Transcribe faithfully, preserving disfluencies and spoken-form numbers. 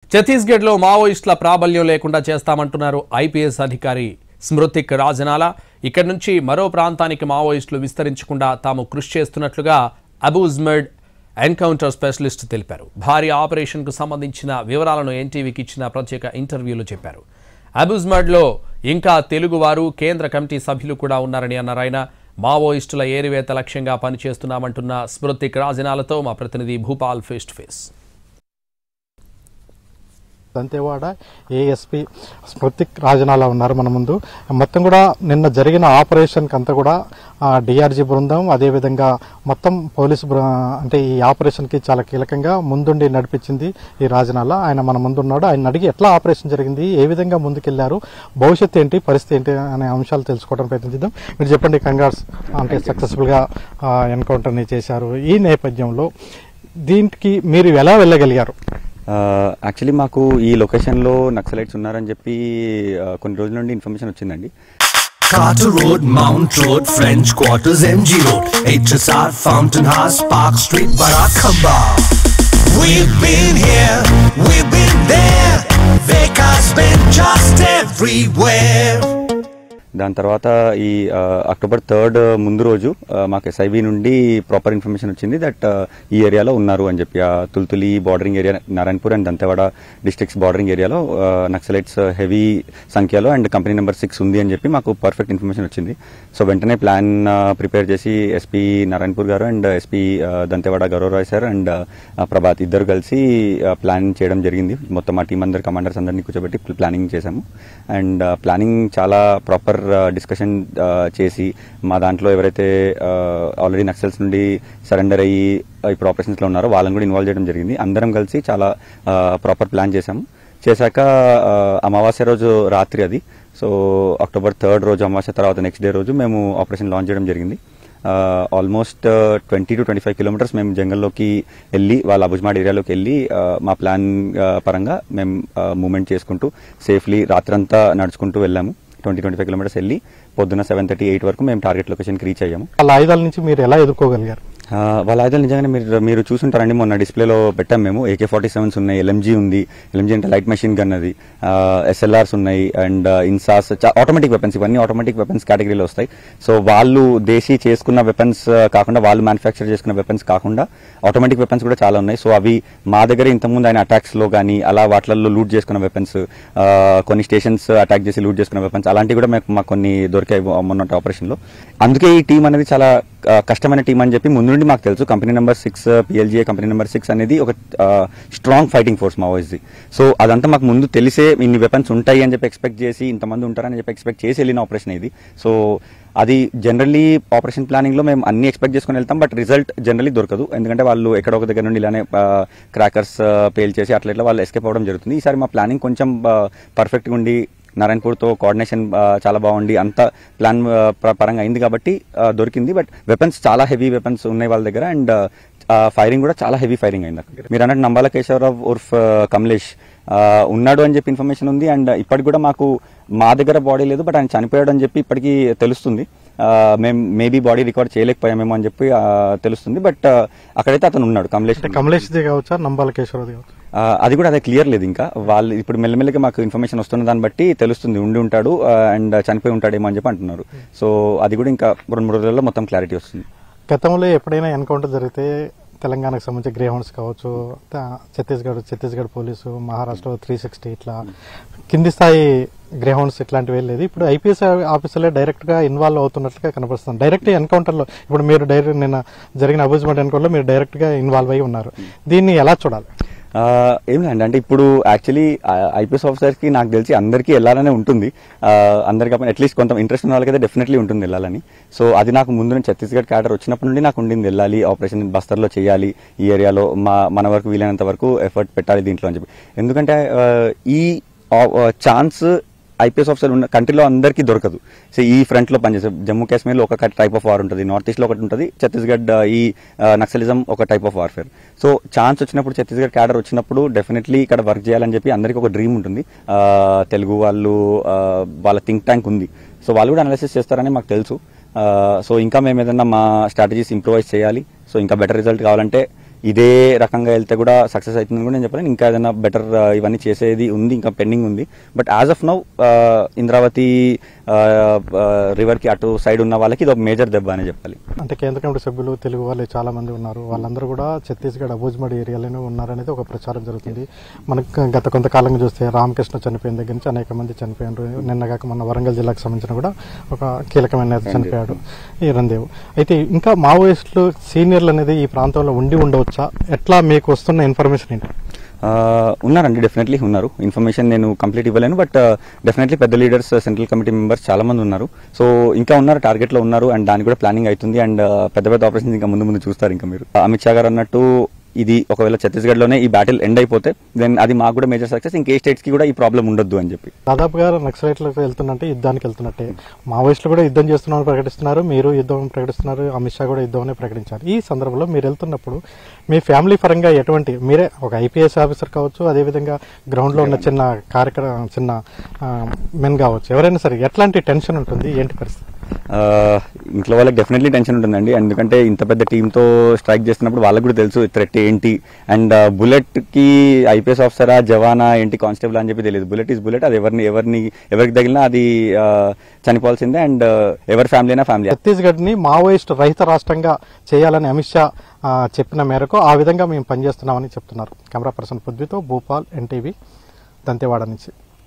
ఛత్తీస్గఢ్లో మావోయిస్టుల ప్రాబల్యం లేకుండా చేస్తామంటున్నారు ఐపీఎస్ అధికారి స్మృతిక్ రాజనాల. ఇక్కడి నుంచి మరో ప్రాంతానికి మావోయిస్టులు విస్తరించకుండా తాము కృషి చేస్తున్నట్లుగా అబూజ్మెడ్ ఎన్కౌంటర్ స్పెషలిస్ట్ తెలిపారు. భారీ ఆపరేషన్కు సంబంధించిన వివరాలను ఎన్టీవీకి ఇచ్చిన ప్రత్యేక ఇంటర్వ్యూలో చెప్పారు. అబూజ్మెడ్లో ఇంకా తెలుగువారు, కేంద్ర కమిటీ సభ్యులు కూడా ఉన్నారని అన్నారు ఆయన. మావోయిస్టుల ఏరివేత లక్ష్యంగా పనిచేస్తున్నామంటున్న స్మృతిక్ రాజనాలతో మా ప్రతినిధి Bhupal face to face. Dantewada ASP Smruthik Rajanala ఉన్నారు మన ముందు. మొత్తం కూడా నిన్న జరిగిన ఆపరేషన్కి అంతా కూడా డిఆర్జీ బృందం, అదేవిధంగా మొత్తం పోలీసు అంటే ఈ ఆపరేషన్కి చాలా కీలకంగా ముందుండి నడిపించింది ఈ రాజనాల. ఆయన మన ముందున్నాడు. ఆయన అడిగి ఎట్లా ఆపరేషన్ జరిగింది, ఏ విధంగా ముందుకెళ్లారు, భవిష్యత్తు ఏంటి, పరిస్థితి ఏంటి అనే అంశాలు తెలుసుకోవడం ప్రయత్నిద్దాం. మీరు చెప్పండి, కంగార్స్ అంటే సక్సెస్ఫుల్గా ఎన్కౌంటర్ని చేశారు. ఈ నేపథ్యంలో దీనికి మీరు ఎలా వెళ్ళగలిగారు? యాక్చువల్లీ మాకు ఈ లొకేషన్లో నక్సలైట్స్ ఉన్నారని చెప్పి కొన్ని రోజుల నుండి ఇన్ఫర్మేషన్ వచ్చిందండి. Carter Road, Mount Road, French Quarters, M G Road, H S R, Fountain House, Park Street, Barakamba. We've been here, we've been there, Vekas been just everywhere. దాని తర్వాత ఈ అక్టోబర్ థర్డ్ ముందు రోజు మాకు ఎస్ఐబి నుండి proper information వచ్చింది that ఈ ఏరియాలో ఉన్నారు అని చెప్పి. ఆ Tultuli bordering area, Narayanpur and Dantewada districts bordering ఏరియాలో నక్సలైట్స్ హెవీ సంఖ్యలో అండ్ కంపెనీ నెంబర్ సిక్స్ ఉంది అని చెప్పి మాకు పర్ఫెక్ట్ ఇన్ఫర్మేషన్ వచ్చింది. సో వెంటనే ప్లాన్ ప్రిపేర్ చేసి ఎస్పీ నారాయణపూర్ గారు and SP Dantewada Gaurav Rai sir and Prabhat ఇద్దరు కలిసి ప్లాన్ చేయడం జరిగింది. మొత్తం మా టీం అందరు కమాండర్స్ అందరినీ కూర్చోబెట్టి ప్లానింగ్ చేశాము. అండ్ ప్లానింగ్ చాలా ప్రాపర్ డిస్కషన్ చేసి మా దాంట్లో ఎవరైతే ఆల్రెడీ నక్సల్స్ నుండి సరెండర్ అయ్యి ఇప్పుడు ఆపరేషన్స్లో ఉన్నారో వాళ్ళని కూడా ఇన్వాల్వ్ చేయడం జరిగింది. అందరం కలిసి చాలా ప్రాపర్ ప్లాన్ చేశాము. చేశాక అమావాస్య రోజు రాత్రి అది, సో అక్టోబర్ థర్డ్ రోజు అమావాస్య తర్వాత నెక్స్ట్ డే రోజు మేము ఆపరేషన్ లాంచ్ చేయడం జరిగింది. Almost twenty to twenty five kilometres మేము జంగల్లోకి వెళ్ళి వాళ్ళ అబుజ్మాడ్ ఏరియాలోకి వెళ్ళి మా ప్లాన్ పరంగా మేము మూవ్మెంట్ చేసుకుంటూ సేఫ్లీ రాత్రంతా నడుచుకుంటూ వెళ్ళాము. ట్వంటీ ట్వంటీ ఫైవ్ కిలోమీటర్స్ వెళ్ళి పొద్దున్న సెవెన్ థర్టీ ఎయిట్ వరకు మేము టార్గెట్ లొకేషన్కి రీచ్ అయ్యాము. వాళ్ళ ఆయుధాల నుంచి మీరు ఎలా ఎదుర్కోగలిగారు? వాళ్ళ ఆయుధాలు నిజంగానే మీరు మీరు చూసుంటారండి, మొన్న డిస్ప్లేలో పెట్టాం మేము. ఏకే ఫార్టీ సెవెన్స్ ఉన్నాయి, ఎల్ఎంజీ ఉంది, ఎల్ఎంజీ అంటే లైట్ మెషిన్ గన్ అది, ఎస్ఎల్ఆర్స్ ఉన్నాయి అండ్ ఇన్సాస్, ఆటోమేటిక్ వెపన్స్, ఇవన్నీ ఆటోమేటిక్ వెపన్స్ కేటగిరీలో వస్తాయి. సో వాళ్ళు దేశీ చేసుకున్న వెపన్స్ కాకుండా, వాళ్ళు మ్యానుఫ్యాక్చర్ చేసుకున్న వెపన్స్ కాకుండా ఆటోమేటిక్ వెపన్స్ కూడా చాలా ఉన్నాయి. సో అవి మా దగ్గర ఇంతకుముందు ఆయన అటాక్స్లో కానీ అలా వాటిల్లో లూట్ చేసుకున్న వెపన్స్, కొన్ని స్టేషన్స్ అటాక్ చేసి లూట్ చేసుకున్న వెపన్స్ అలాంటివి కూడా మాకు మాకు కొన్ని దొరికాయి మొన్న ఆపరేషన్లో. అందుకే ఈ టీం అనేది చాలా కష్టమైన టీం అని చెప్పి ముందు నుండి మాకు తెలుసు. Company number six PLGA company number six అనేది ఒక స్ట్రాంగ్ ఫైటింగ్ ఫోర్స్ మావోయిస్ది. సో అదంతా మాకు ముందు తెలిసే ఇన్ని వెపన్స్ ఉంటాయి అని చెప్పి ఎక్స్పెక్ట్ చేసి, ఇంతమంది ఉంటారని చెప్పి ఎక్స్పెక్ట్ చేసి వెళ్ళిన ఆపరేషన్ ఇది. సో అది జనరల్లీ ఆపరేషన్ ప్లానింగ్లో మేము అన్ని ఎక్స్పెక్ట్ చేసుకుని వెళ్తాం, బట్ రిజల్ట్ జనరల్లీ దొరకదు. ఎందుకంటే వాళ్ళు ఎక్కడో ఒక దగ్గర నుండి ఇలానే క్రాకర్స్ పేల్ చేసి అట్లా ఇట్లా వాళ్ళు ఎస్కేప్ అవ్వడం జరుగుతుంది. ఈసారి మా ప్లానింగ్ కొంచెం పర్ఫెక్ట్గా ఉండి నారాయణపూర్తో కోఆర్డినేషన్ చాలా బాగుండి అంత ప్లాన్ పరంగా అయింది కాబట్టి దొరికింది. బట్ వెపన్స్ చాలా హెవీ వెపన్స్ ఉన్నాయి వాళ్ళ దగ్గర అండ్ ఫైరింగ్ కూడా చాలా హెవీ ఫైరింగ్ అయింది అక్కడ. మీరు అన్నట్టు నంబాల కేశవరావు ఉర్ఫ్ కమలేష్ ఉన్నాడు అని చెప్పి ఇన్ఫర్మేషన్ ఉంది. అండ్ ఇప్పటికి కూడా మాకు మా దగ్గర బాడీ లేదు, బట్ ఆయన చనిపోయాడు అని చెప్పి ఇప్పటికీ తెలుస్తుంది. మేము మేబీ బాడీ రికార్డ్ చేయలేకపోయామేమో అని చెప్పి తెలుస్తుంది, బట్ అక్కడైతే అతను ఉన్నాడు. కమలేష్ కమలేష్ కావచ్చా, నంబాల కేశవరావు కావచ్చు, అది కూడా అదే క్లియర్ లేదు ఇంకా. వాళ్ళు ఇప్పుడు మెల్లమెల్లగా మాకు ఇన్ఫర్మేషన్ వస్తున్న దాన్ని బట్టి తెలుస్తుంది ఉండి ఉంటాడు అండ్ చనిపోయి ఉంటాడేమో అని చెప్పి అంటున్నారు. సో అది కూడా ఇంకా రెండు మూడు రోజుల్లో మొత్తం క్లారిటీ వస్తుంది. గతంలో ఎప్పుడైనా ఎన్కౌంటర్ జరిగితే తెలంగాణకు సంబంధించి గ్రే హౌండ్స్ కావచ్చు, Chhattisgarh Chhattisgarh police, Maharashtra three sixty ఇట్లా కింది స్థాయి గ్రే హౌండ్స్ ఇట్లాంటివి లేదు. ఇప్పుడు ఐపీఎస్ ఆఫీసర్లే డైరెక్ట్ గా ఇన్వాల్వ్ అవుతున్నట్లుగా కనపడుతుంది. డైరెక్ట్ ఎన్కౌంటర్ లో ఇప్పుడు మీరు డైరెక్ట్ నిన్న జరిగిన అబూజ్మెంట్ ఎన్కౌంటర్ లో మీరు డైరెక్ట్ గా ఇన్వాల్వ్ అయి ఉన్నారు. దీన్ని ఎలా చూడాలి? ఏం లేదండి, అంటే ఇప్పుడు యాక్చువల్లీ ఐపీఎస్ ఆఫీసర్స్కి నాకు తెలిసి అందరికీ వెళ్ళాలనే ఉంటుంది. అందరికీ అట్లీస్ట్ కొంత ఇంట్రెస్ట్ ఉన్న వాళ్ళకైతే డెఫినెట్లీ ఉంటుంది వెళ్ళాలని. సో అది నాకు ముందు నుంచి ఛత్తీస్గఢ్ క్యాడర్ వచ్చినప్పటి నుండి నాకు ఉండింది, వెళ్ళాలి ఆపరేషన్ బస్తర్లో చేయాలి, ఈ ఏరియాలో మా మన వరకు వీలైనంత వరకు ఎఫర్ట్ పెట్టాలి దీంట్లో అని చెప్పి. ఎందుకంటే ఈ ఛాన్స్ ఐపీఎస్ ఆఫీసర్ ఉన్న కంట్రీలో అందరికీ దొరకదు. సో ఈ ఫ్రంట్లో పనిచేసే జమ్మూ కాశ్మీర్లో ఒక టైప్ ఆఫ్ వార్ ఉంటుంది, నార్త్ ఈస్ట్లో ఒకటి ఉంటుంది, ఛత్తీస్గఢ్ ఈ నక్సలిజం ఒక type of warfare. So chance వచ్చినప్పుడు, ఛత్తీస్గఢ్ క్యాడర్ వచ్చినప్పుడు డెఫినెట్లీ ఇక్కడ వర్క్ చేయాలని చెప్పి అందరికీ ఒక డ్రీమ్ ఉంటుంది. తెలుగు వాళ్ళు వాళ్ళ థింక్ ట్యాంక్ ఉంది, సో వాళ్ళు కూడా అనాలిసిస్ చేస్తారని మాకు తెలుసు. సో ఇంకా మేము ఏదైనా మా స్ట్రాటజీస్ ఇంప్రూవైజ్ చేయాలి. సో ఇంకా బెటర్ రిజల్ట్ కావాలంటే ఇదే రకంగా వెళ్తే కూడా సక్సెస్ అవుతుందని కూడా నేను చెప్పలేను. ఇంకా ఏదైనా బెటర్ ఇవన్నీ చేసేది ఉంది, ఇంకా పెండింగ్ ఉంది. But as of now Indravati రివర్కి అటు సైడ్ ఉన్న వాళ్ళకి ఇది ఒక మేజర్ దెబ్బ అని చెప్పాలి. అంటే కేంద్ర కమిటీ సభ్యులు తెలుగు వాళ్ళు చాలా మంది ఉన్నారు, వాళ్ళందరూ కూడా ఛత్తీస్గఢ్ అబూజ్మడ్ ఏరియాలోనే ఉన్నారనేది ఒక ప్రచారం జరుగుతుంది. మనకు గత కొంతకాలంగా చూస్తే రామకృష్ణ చనిపోయిన దగ్గర నుంచి అనేక మంది చనిపోయారు. నిన్నగాక మన వరంగల్ జిల్లాకు సంబంధించిన కూడా ఒక కీలకమైన నేత చనిపోయాడు, ఈ రందేవ్. అయితే ఇంకా మావోయిస్టులు సీనియర్లు అనేది ఈ ప్రాంతంలో ఉండి ఉండవచ్చా? ఎట్లా మీకు వస్తున్న ఇన్ఫర్మేషన్ ఏంటి? ఉన్నారండి, డెఫినెట్లీ ఉన్నారు. ఇన్ఫర్మేషన్ నేను కంప్లీట్ ఇవ్వలేను, బట్ డెఫినెట్లీ పెద్ద లీడర్స్, సెంట్రల్ కమిటీ మెంబర్స్ చాలా మంది ఉన్నారు. సో ఇంకా ఉన్నారు, టార్గెట్ లో ఉన్నారు, అండ్ దానికి కూడా ప్లానింగ్ అవుతుంది. అండ్ పెద్ద పెద్ద ఆపరేషన్స్ ఇంకా ముందు ముందు చూస్తారు. ఇంకా మీరు అమిత్ షా గారు అన్నట్టు ఇది ఒకవేళ ఛత్తీస్గఢ్ లోనే ఈ బ్యాటిల్ ఎండ్ అయిపోతే దెన్ అది మాకు కూడా మేజర్ సక్సెస్, ఇంకే స్టేట్స్ కి కూడా ఈ ప్రాబ్లం ఉండొద్దు అని చెప్పి. దాదాపుగా నక్సలైట్లకు వెళ్తున్నట్టే యుద్ధానికి వెళ్తున్నట్టే మావోయిస్టులు కూడా యుద్ధం చేస్తున్నామని ప్రకటిస్తున్నారు, మీరు యుద్ధం ప్రకటిస్తున్నారు, అమిత్ షా కూడా యుద్ధం ప్రకటించారు. ఈ సందర్భంలో మీరు వెళ్తున్నప్పుడు మీ ఫ్యామిలీ పరంగా ఎటువంటి, మీరే ఒక ఐపీఎస్ ఆఫీసర్ కావచ్చు, అదేవిధంగా గ్రౌండ్ లో ఉన్న చిన్న కార్యక్రమం చిన్న మెన్ కావచ్చు, ఎవరైనా సరే ఎట్లాంటి టెన్షన్ ఉంటుంది, ఏంటి పరిస్థితి? ఇంట్లో వాళ్ళకి డెఫినెట్లీ టెన్షన్ ఉంటుందండి, ఎందుకంటే ఇంత పెద్ద టీంతో స్ట్రైక్ చేస్తున్నప్పుడు వాళ్ళకి కూడా తెలుసు థ్రెట్ ఏంటి. అండ్ బుల్లెట్ కి ఐపీఎస్ ఆఫీసరా, జవానా ఏంటి, కానిస్టేబుల్ అని చెప్పి తెలియదు. బుల్లెట్ ఈజ్ బుల్లెట్, అది ఎవరిని ఎవరిని ఎవరికి తగిలినా అది చనిపోవాల్సిందే. అండ్ ఎవరి ఫ్యామిలీ అయినా ఫ్యామిలీ. ఛత్తీస్గఢ్ ని మావోయిస్ట్ రహిత రాష్ట్రంగా చేయాలని అమిత్ షా చెప్పిన మేరకు ఆ విధంగా మేము పనిచేస్తున్నామని చెప్తున్నారు. కెమెరా పర్సన్ పృథ్వీతో భూపాల్, ఎన్టీవీ, దంతేవాడ నుంచి.